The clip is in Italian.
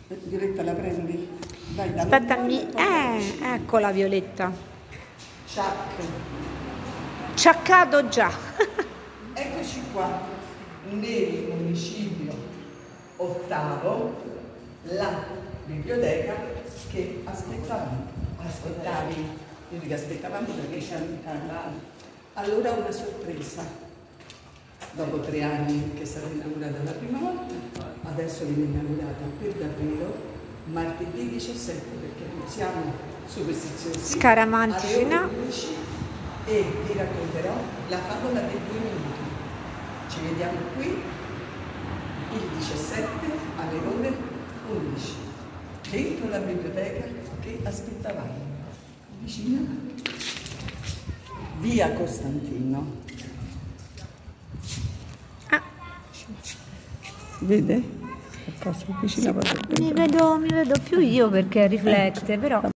Violetta, la prendi? Vai, Aspettami, ecco la Violetta. Ciac. Ciaccato già. Eccoci qua, nel municipio ottavo, la biblioteca che aspettavi, io dico aspettavamo perché c'è allora una sorpresa. Dopo 3 anni che sarà inaugurata la prima volta, adesso viene inaugurata per davvero martedì 17, perché non siamo superstiziosi. Scaramantici, alle ore no? 11, e vi racconterò la favola dei 2 minuti. Ci vediamo qui il 17 alle ore 11, dentro la biblioteca che aspettavamo, vicino via Costantino. Vede? Mi vedo più io perché riflette, però.